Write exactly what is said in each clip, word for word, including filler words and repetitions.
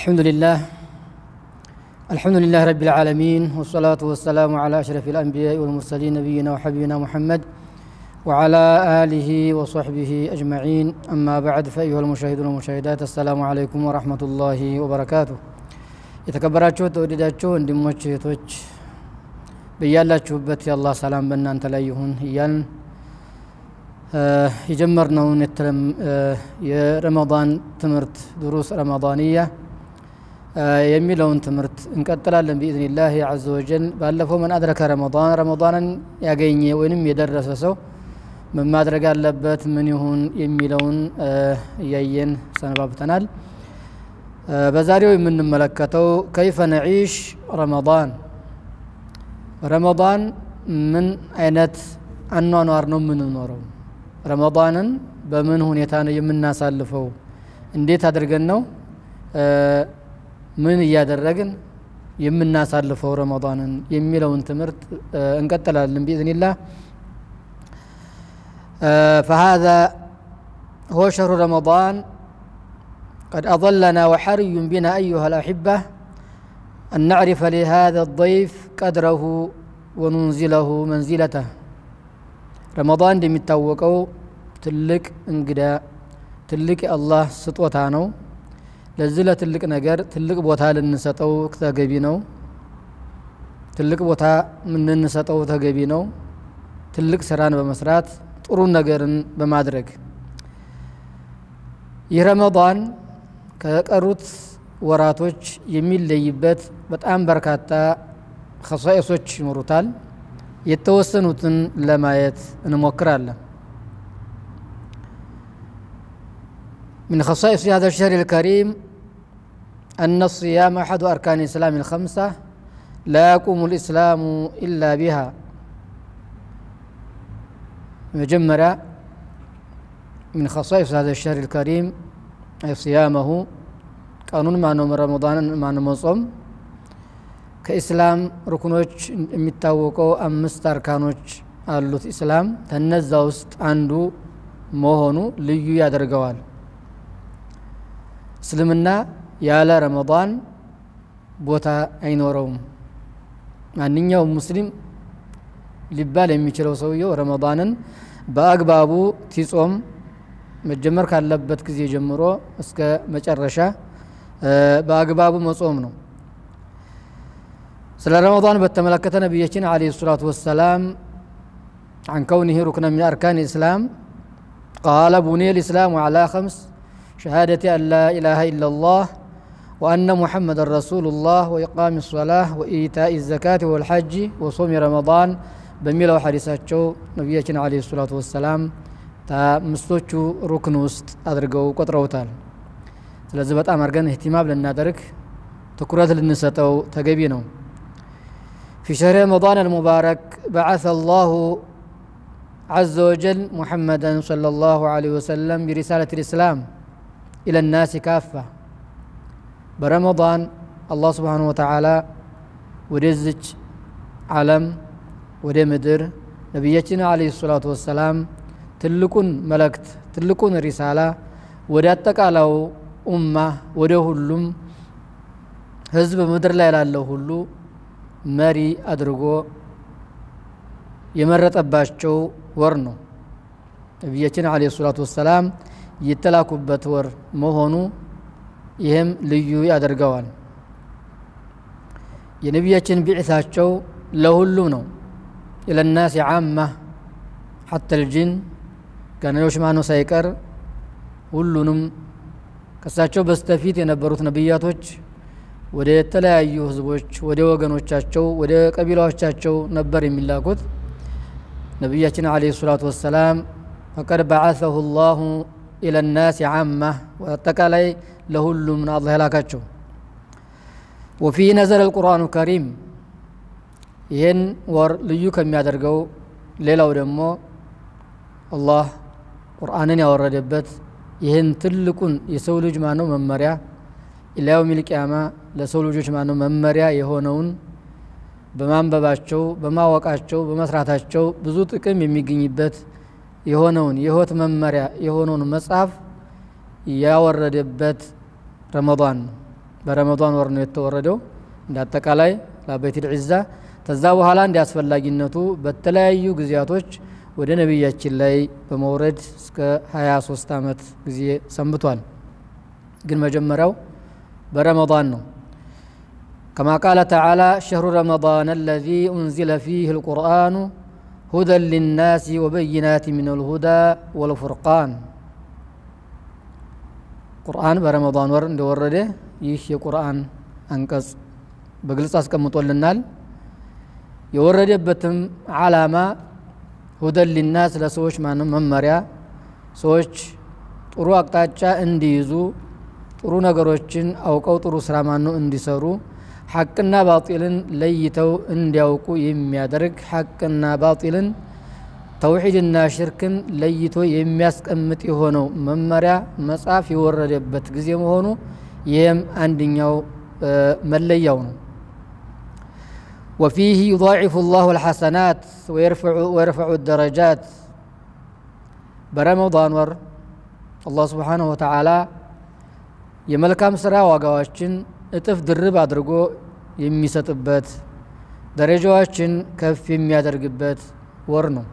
الحمد لله الحمد لله رب العالمين والصلاة والسلام على أشرف الأنبياء والمرسلين نبينا وحبيبنا محمد وعلى آله وصحبه أجمعين أما بعد فأيها المشاهدون والمشاهدات السلام عليكم ورحمة الله وبركاته يتكبراتشو تودداتشو اندموچ بيالاچوبت يا الله سلام بنانت ላይ ይሁን እያልን የጀመርነውን የረመዳን ትምህርት ድሩስ ረመዳንያ የሚለውን ትምህርት እንቀጥላለን باذن الله عز وجل ባለፈው من ادرك رمضان رمضانን ያገኘ ወይንም የደረሰ ሰው ምን ማድረግ አለበት ምን ይሁን የሚለውን ያየን ሰነባብተናል በዛሬው የምንመለከተው كيف نعيش رمضان رمضان من አይነት አኗኗር ነው የምንኖረው ረመዳንን በምን ሁኔታ ነው የምናሳልፈው እንዴት አድርገን ነው ምን ያደረግን የምናሳልፈው ረመዳንን የሚለውን ትምህርት እንቀጥላለን باذن الله فهذا هو شهر رمضان قد أظلنا وحري بنا أيها الأحبة أن نعرف لهذا الضيف قدره وننزله منزلته رمضان دي متوقعو تلك انقدا تلك الله سطوتانو لزلة تلك نجر تلك بوتا للنسطو كتاقبينو تلك بوتا من النسطو تاقبينو تلك سران بمسرات طرون نجرن بمادرك يرمضان كقروت وراتوች የሚለይበት በጣም በርካታ خصائصዎች ይኖሩታል የተወሰኑትን ለማየት እንሞክራለን من خصائص هذا الشهر الكريم أن الصيام أحد أركان الإسلام الخمسة لا يقوم الإسلام إلا بها مجمرة من خصائص هذا الشهر الكريم أي صيامه قانون معنى رمضان معنى مصوم كإسلام ركنوች የሚታወቀው አምስት አርካኖች አሉት ኢስላም ተነዛ ውስጥ አንዱ መሆኑ ልዩ ያደርገዋል እስልምና ያለ ረመዳን ቦታ አይኖረውም ማንኛውም ሙስሊም ሊባል የሚችለው ሰውየው ረመዳንን በአግባቡ ሲጾም መጀመር ካለበት ጊዜ ጀምሮ እስከ መጨረሻ በአግባቡ መጾም ነው سلا رمضان بتملكت نبينا عليه الصلاة والسلام عن كونه ركنا من أركان الإسلام قال بني الإسلام على خمس شهادة أن لا إله إلا الله وأن محمد رسول الله وإقام الصلاة وإيتاء الزكاة والحج وصوم رمضان بميلا وحريساتشو نبينا عليه الصلاة والسلام تا مستوچو ركن وسط أدرقو قطروتال سلازبت أمرقن اهتمام للنادرك تكرات للنساتو تقبينو في شهر رمضان المبارك بعث الله عز وجل محمدا صلى الله عليه وسلم برسالة الإسلام إلى الناس كافة برمضان الله سبحانه وتعالى ورزج علم ودمدر نبينا عليه الصلاة والسلام تلكن ملكت تلكن رسالة وداتك على أمة ودهلم حزب مدر لا إله إلا هلو መሪ አድርጎ የመረጠባቸው ወር ነው ነብያችን አለይሂ ሰላቱ ወሰለም የተላኩበት ወር መሆኑ ይሄም ልዩ ያደርገዋል የነብያችን ቢዕሳቸው ለሁሉም ነው إلى الناس عامة حتى الجن كان يشمعنوا ሳይቀር ሁሉንም ከሳቸው በስተፊት የነበሩት ነብያቶች ወደ ተለያዩ ህዝቦች ወደ ወገኖቻቸው ወደ ቀቢላዎቻቸው ነበር የሚላኩት ነብያችን አለይሂ ሰላቱ ወሰለም فقد بعثه الله الى الناس عامه واتقالي لሁሉም الله ያላካቸው وفي نزل القرآن الكريم ይሄን ወር ልዩ ከሚያደርገው ሌላው ደግሞ አላህ ቁርአንን ያወረደበት ይሄን ትልቁን የሰው ልጅ ማነው መመሪያ إلى يوم القيامة لسول وجوش معنو ممريا يهونون بمانبباچو بماوقاچو بمسراتاچو ብዙ ጥቅም የሚገኝበት የሆነውን የህይወት መመሪያ የሆነውን መጽሐፍ ያወረደበት ረመዳን برمضان ورنو يتوردو እንዳጠቃላይ ለቤት العዛ ተዛ በኋላ እንዲያስፈልጊነቱ በተለያዩ ግዚያቶች ወደ ነብያችን ላይ በመውረድ እስከ ሃያ ሶስት አመት ጊዜ ሰንብቷል ግን መጀመሪያው برمضان ነው كما قال تعالى شهر رمضان الذي أنزل فيه القرآن هدى للناس وبينات من الهدى والفرقان قرآن برمضان ور እንደወረደ ይህ የቁርአን አንቀጽ በግልጽ አስቀምጦልናል የወረደበትም ዓላማ هدى للناس ለሰዎች ማንም መመሪያ ሰዎች ጥሩ አቅጣጫ እንዲይዙ ጥሩ ነገሮችን አውቀው ጥሩ ስራ ማኑ እንዲሰሩ ሐቅና ባጢልን ለይተው እንዲያውቁ የሚያደርግ ሐቅና ባጢልን ተውሂድና ሽርክን ለይቶ የሚያስቀምጥ የሆነው መመሪያ መጻፍ የወረደበት ጊዜ መሆኑ ይህም አንደኛው መለያው ነው وفيه يضاعف الله الحسنات ويرفع ويرفع الدرجات برمضان ور الله سبحانه وتعالى የመልካም ስራ ዋጋዎችን እጥፍ ድርብ አድርጎ የሚሰጥበት ደረጃዎችን ከፍ የሚያደርግበት ወር ነው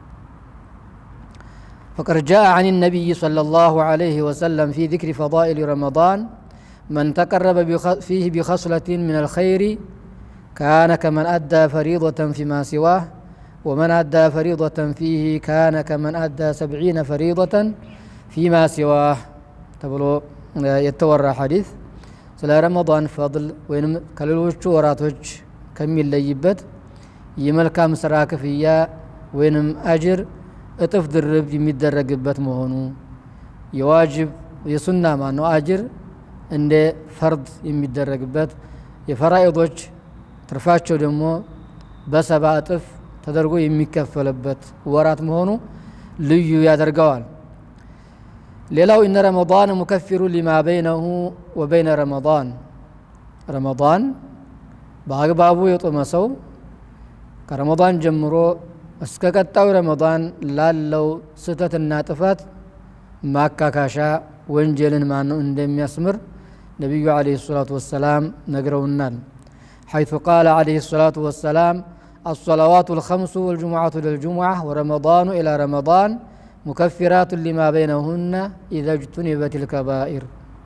فقد جاء عن النبي صلى الله عليه وسلم في ذكر فضائل رمضان من تقرب فيه بخصلة من الخير كان كمن أدى فريضة فيما سواه ومن أدى فريضة فيه كان كمن أدى سبعين فريضة فيما سواه تبلو يتورى حديث سلا رمضان فضل وين كللوچ وراتوچ كميل ليبت يملكام سرا كفيا وينم اجر اطف درب يميدرغبت مهونو يواجب يسنة ما نو اجر እንደ فرض يميدرغبت የፈራኢዶች ትርፋቸው ደግሞ በሰባ እጥፍ ተደርጎ የሚከፈልበት ወራት መሆኑ ልዩ ያደርገዋል ሌላው ان رمضان مكفر لما بينه وبين رمضان رمضان በአግባቡ የጦመሰው ከረመዳን ጀምሮ እስከ ቀጣዩ ረመዳን ላለው ስተትና ጥፋት ማካካሻ ወንጀልን ማን ነው እንደሚያስምር ነብዩ አለይሂ ሰላቱ ወሰለም ነግረውናል حيث قال عليه الصلاة والسلام الصلوات الخمس والجمعة للجمعة ورمضان إلى رمضان مكفرات لما بينهن إذا اجتنبت الكبائر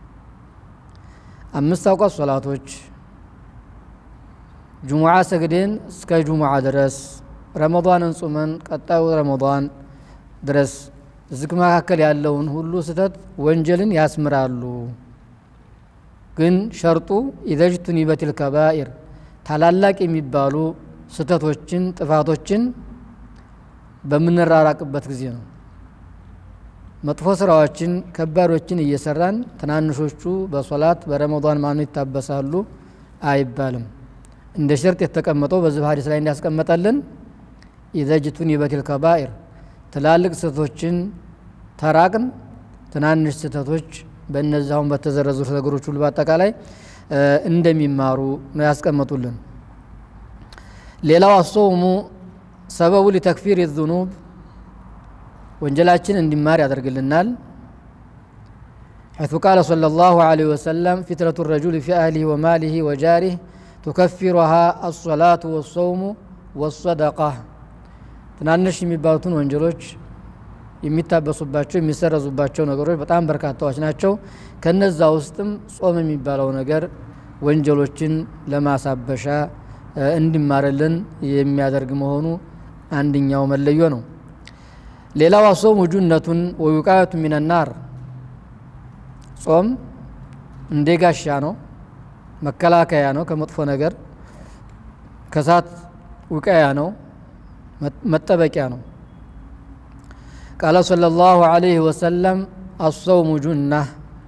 أمستوق الصلاة جمعة سجدين سك جمعة درس رمضان صومن قطاو رمضان درس زكما هكل ያለውን ሁሉ ስተት ወንጀልን ያስምራሉ ግን ሸርጡ إذا اجتنبت الكبائر ታላላቅ የሚባሉ ስተቶችን ጥፋቶችን በመነራራቅበት ጊዜ ነው መጥፎ ስራዎችን ከባዶችን እየሰራን ተናንሾቹ በሶላት በረመዳን ማኑ ይታበሳሉ አይባልም እንደ ሸርጥ የተቀመጠው በዚህ ሐዲስ ላይ እንዲያስቀምጣለን اذا اجتنبت الكبائر ትላልቅ ስተቶችን ተራቅን ተናንሽ ስተቶች በእነዛው በተዘረዙ ነገሮች ሁሉ በአጠቃላይ እንደሚማሩ ነው ያስቀምጡልን ሌላው አሶሙ ሰበቡ ለተክፊር الذنوب ወንጀላችን እንዲማር ያደርግልናል حيث قال صلى الله عليه وسلم فتنة الرجل في أهله وماله وجاره تكفرها الصلاة والصوم والصدقة ትናንሽ የሚባሉትን ወንጀሎች የሚታበሱባቸው የሚሰረዙባቸው ነገሮች በጣም በርካታዎች ናቸው ከነዛ ውስጥም ጾም የሚባለው ነገር ወንጀሎችን ለማሳበሻ እንዲማርልን የሚያደርግ መሆኑ አንደኛው መለዮ ነው ሌላው ጾም ጁነቱን ወይቃቱ من النار ጾም እንደጋሻ ነው መከላከያ ነው ከመጥፎ ነገር ከሳት ውቃያ ነው መጠበቂያ ነው قال صلى الله عليه وسلم الصوم جنة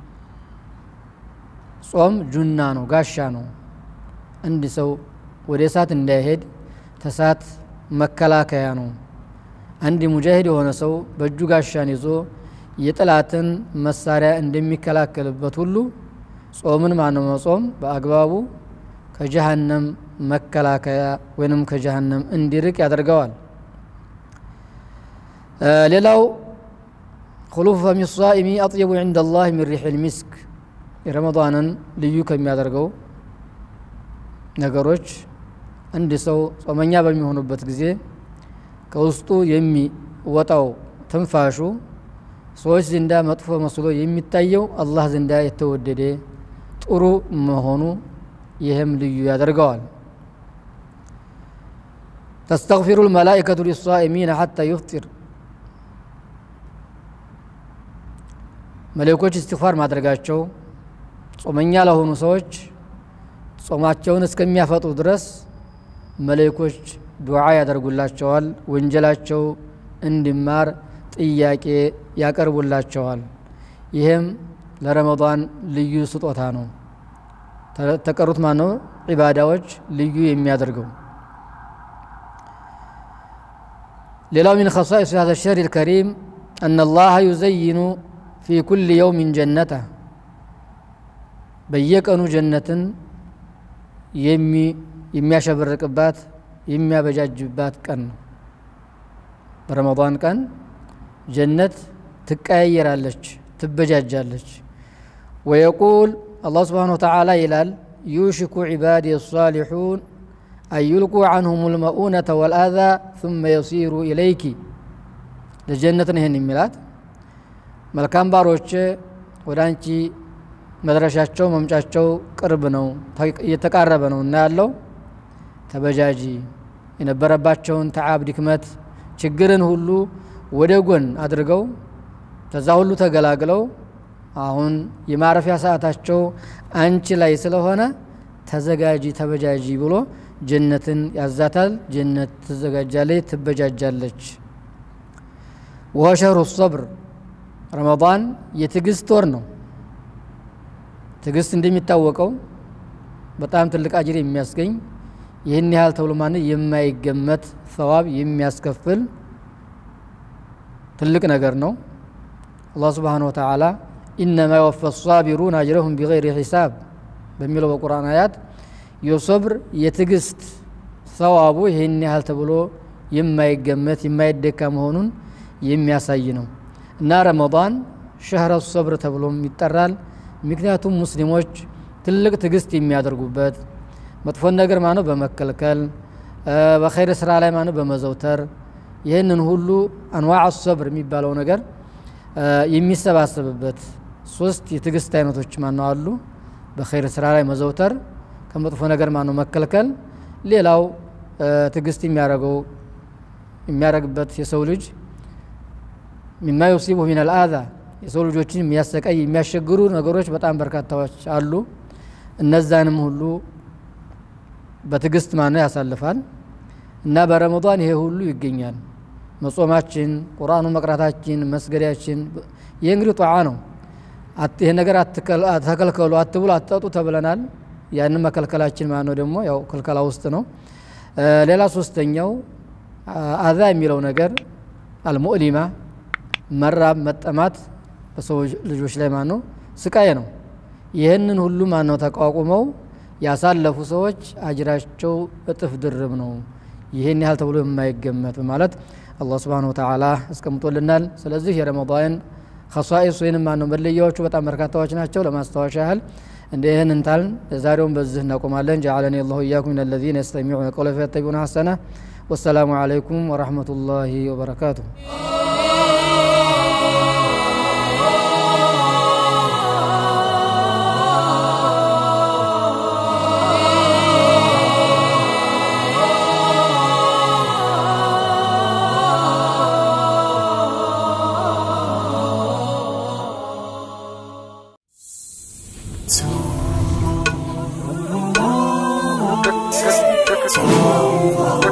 ጾም ጁና ነው ጋሻ ነው እንዲ ሰው ወደ ሳት እንዳይሄድ ተሳት መከላከያ ነው አንዲ ሙጃሂድ የሆነ ሰው በእጁ ጋሻን ይዞ የጠላትን መሳሪያ እንደሚከላከልበት ሁሉ ጾምን ማነው መጾም በአግባቡ ከጀሃነም መከላከያ ወይንም ከጀሃነም እንዲርቅ ያደርገዋል ሌላው خلوف فم الصائم أطيب عند الله من ريح المسك ረመዳንን ልዩ ከሚያደርገው ነገሮች አንድ ሰው ጾመኛ በሚሆንበት ጊዜ ከውስጡ የሚወጣው ትንፋሹ ሰዎች ዘንዳ መጥፎ መስሎ የሚታየው አላህ ዘንዳ የተወደደ ጥሩ መሆኑ ይሄም ልዩ ያደርገዋል تستغفر الملائكة للصائمين حتى يفطر መለኮች استغفار ማድረጋቸው ጾመኛ ለሆኑ ሰዎች ጾማቸውን እስከሚያፈጡ ድረስ መለኮች ዱዓ ያደርጉላቸዋል ወንጀላቸው እንዲማር ጥያቄ ያቀርቡላቸዋል ይሄም ለረመዳን ልዩ ስጦታ ነው ተቀሩት ማነው ዒባዳዎች ልዩ የሚያደርገው ሌላው من خصائص هذا الشهر الكريم أن الله يزين في كل يوم جنته በየቀኑ ጀነትን የሚ የሚያሸብርቅባት የሚያበጃጅባት ቀን ነው በረመዳን ቀን ጀነት ትቀያየራለች ትበጃጃለች ويقول الله سبحانه وتعالى ይላል يوشك عبادي الصالحون أن يلقوا عنهم المؤونة والأذى ثم يصيروا إليك لجنة هن الميلاد ملكان باروچ ወዳንቺ መድረሻቸው መምጫቸው ቅርብ ነው እየተቃረበ ነው እና ያለው ተበጃጂ የነበረባቸውን ተዓብ ድክመት ችግርን ሁሉ ወደ ጎን አድርገው ተዛ ሁሉ ተገላግለው አሁን የማረፊያ ሰዓታቸው አንቺ ላይ ስለሆነ ተዘጋጂ ተበጃጂ ብሎ ጀነትን ያዛታል ጀነት ተዘጋጃለች ትበጃጃለች ወሸሩ الصبر ረመዳን የትግስት ወር ነው ትግስት እንደሚታወቀው በጣም ትልቅ አጅር የሚያስገኝ ይህን ያህል ተብሎ ማን የማይገመት ثواب የሚያስከፍል ትልቅ ነገር ነው አላህ Subhanahu Wa Ta'ala انما يوفى الصابرون اجرهم بغير حساب በሚለው በቁርአን አያት የሶብር የትግስት ثوابу ይህን ያህል ተብሎ የማይገመት የማይደካ መሆኑን የሚያሳይ ነው እና ረመዳን شهر الصبر ተብሎም ይጠራል ምክንያቱም ሙስሊሞች ትልቅ ትግስት የሚያደርጉበት መጥፎ ነገር ማነው በመከልከል በخير ስራ ላይ ማነው በመዘውተር ይሄንን ሁሉ አንዋዕ الصبر የሚባለው ነገር የሚሰባሰብበት ሶስት የትግስት አይነቶች ማነው አሉ በخير ስራ ላይ መዘውተር ከመጥፎ ነገር ማነው መከልከል ሌላው ትግስት የሚያረጋው የሚያረግበት የሰው ልጅ مما يصيبه من الأذى የሰው ልጆችን የሚያሰቃይ የሚያሸግሩ ነገሮች በጣም በርካታዎች አሉ እነዛንም ሁሉ በትግስት ማነው ያሳልፋል እና በረመዳን ይሄ ሁሉ ይገኛል መጾማችን ቁርአኑ መቅራታችን መስገዳችን የእንግዲህ ጧዓ ነው ይሄ ነገር አትከልከሉ አትብሉ አትጠጡ ተብለናል ያን መከልከላችን ማነው ደግሞ ያው ከልከላ ውስጥ ነው ሌላ ሶስተኛው አዛ የሚለው ነገር አልሙእሊማ መራብ መጠማት በሰው ልጆች ላይ ማነው ስቃይ ነው ይሄንን ሁሉ ማነው ተቋቁመው ያሳለፉ ሰዎች አጅራቸው እጥፍ ድርብ ነው ይሄን ያህል ተብሎ የማይገመት ማለት አላህ Subhanahu Wa Ta'ala አስቀምጦልናል ስለዚህ የረመዳን خصائص ወይንም ማነው መለያዎቹ በጣም በርካታዎች ናቸው ለማስተዋወሻ ያህል እንደህን እንታል ዛሬውን በዚህ እናቆማለን جعلني الله إياكم من الذين يستمعون القول فيتبعون أحسنه والسلام عليكم ورحمة الله وبركاته Oh,